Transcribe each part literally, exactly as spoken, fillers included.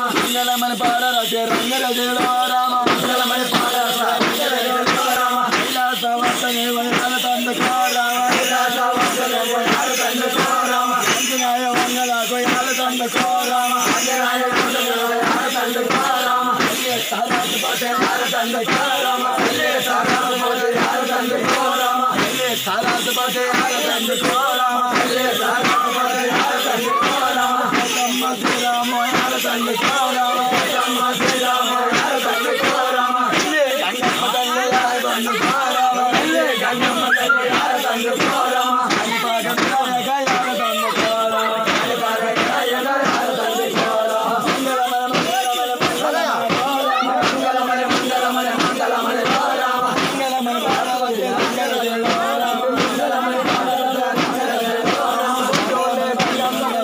మంగళమని పాడరచే రంగరజలో రామ మంగళమని పాడరచే రామ కైలాసవాసనే వయాల తందుకో రామ కైలాసవాసనే వయాల తందుకో రామ అంజనాయ మంగళ గోయాల తందుకో రామ అంజనాయ వయాల తందుకో రామ సారాత పాటే యాల తందుకో రామ సారాత పాటే యాల తందుకో రామ సారాత పాటే యాల తందుకో రామ సారాత పాటే యాల తందుకో రామ కమ్మ శ్రీరామ యాల తందుకో రామ కమ్మ శ్రీరామ యాల తందుకో రామ గంగమ్మ తల్లి యాల తందుకో రామ గంగమ్మ తల్లి యాల తందుకో రామ హరిపాగ వినాయక యాల తందుకో రామ హరిపాగ వినాయక యాల తందుకో రామ మంగళమయ మంగళమయ మంగళమయ మంగళమయ మంగళమయ రామ మంగళమయ పార్వతి రంగరజలో రామ మంగళమయ పార్వతి రంగరజలో రామ జోలే బంగమ్మ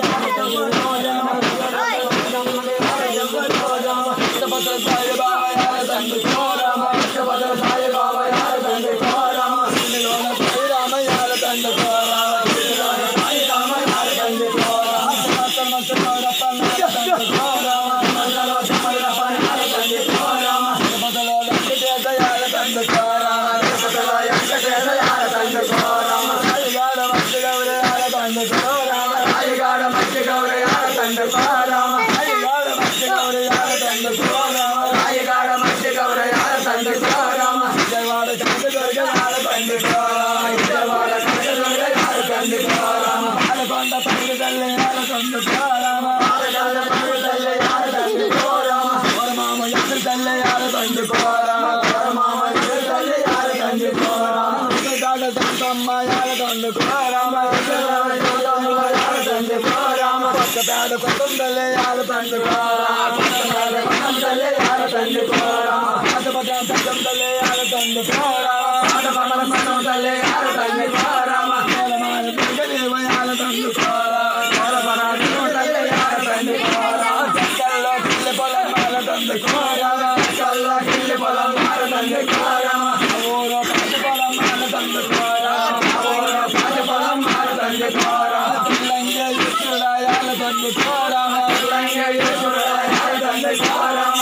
ఇష్టపత్ర సాయి బాబా యాల తందుకో రామ ఇష్టపత్ర సాయి బాబా యాల తందుకో రామ ఇందులోన సాయి రామ యాల తందుకో రామ ఇందులోన సాయి రామ యాల తందుకో రామ సమస్త మస్తరప్పన్న తందుకో రామ మంగళ సమరప్పన్న యాల తందుకో రామ ఇష్టపత్రలో వెంకటేశ యాల తందుకో రామ ఇష్టపత్రలో వెంకటేశ యాల తందుకో రామ సాయిగాడ మధ్య గౌరే యాల తందుకో రామ సాయిగాడ మధ్య గౌరే యాల తందుకో రామ సాయిగాడ మధ్య గౌరే యాల తందుకో రామ సాయిగాడ మధ్య గౌరే యాల తందుకో రామ విజయవాడ కనకదుర్గ యాల తందుకో రామ విజయవాడ కనకదుర్గ యాల తందుకో రామ పాలకొండ పైరు తల్లి యాల తందుకో రామ పాలకొండ పైరు తల్లి యాల తందుకో రామ వరమామ ఎదురు తల్లి యాల తందుకో రామ వరమామ ఎదురు తల్లి యాల తందుకో రామ విజయవాడ సంతమ్మ యాల తందుకో రామ విజయవాడ సంతమ్మ యాల తందుకో రామ పక్కపేట కొత్తం తల్లి యాల తందుకో రామ పక్కపేట కొత్తం తల్లి యాల తందుకో రామ పాటపట్నం సత్యం తల్లి యాల తందుకో రామ పాటపట్నం సత్యం తల్లి యాల తందుకో రామ కేలమాల దుర్గదేవ యాల తందుకో రామ కేలమాల తల్లి యాల తందుకో రామ చక్కల్లో కిల్లి పొలం యాల తందుకో రామ చక్కల్లో కిల్లి పొలం యాల తందుకో రామ ఓరో పాటి పొలం యాల తందుకో రామ ఓరో పాటి పొలం యాల తందుకో రామ తులంగి ఈశ్వరుడా యాల తందుకో రామ తులంగి ఈశ్వరుడా యాల తందుకో రామ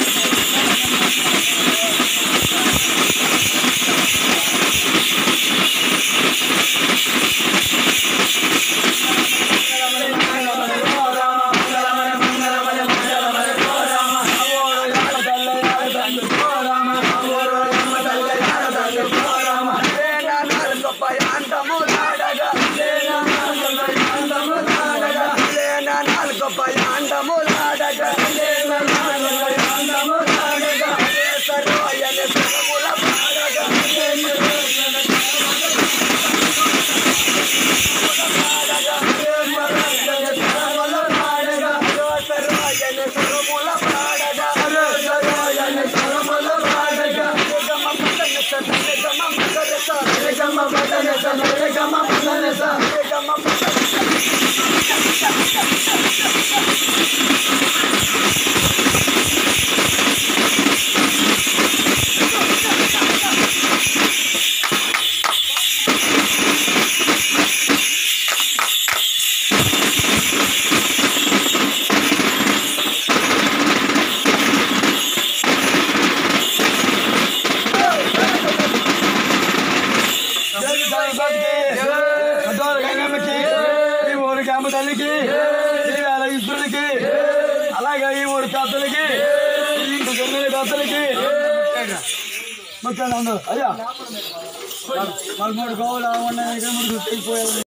అలాగే ఈ మూడు పెద్దలకి ఇంకో తొమ్మిది పెద్దలకి మొత్తం అందరూ అయ్యా వాళ్ళు మూడు గోవులు ఉన్నాయి మూడు గుర్తిపోయారు.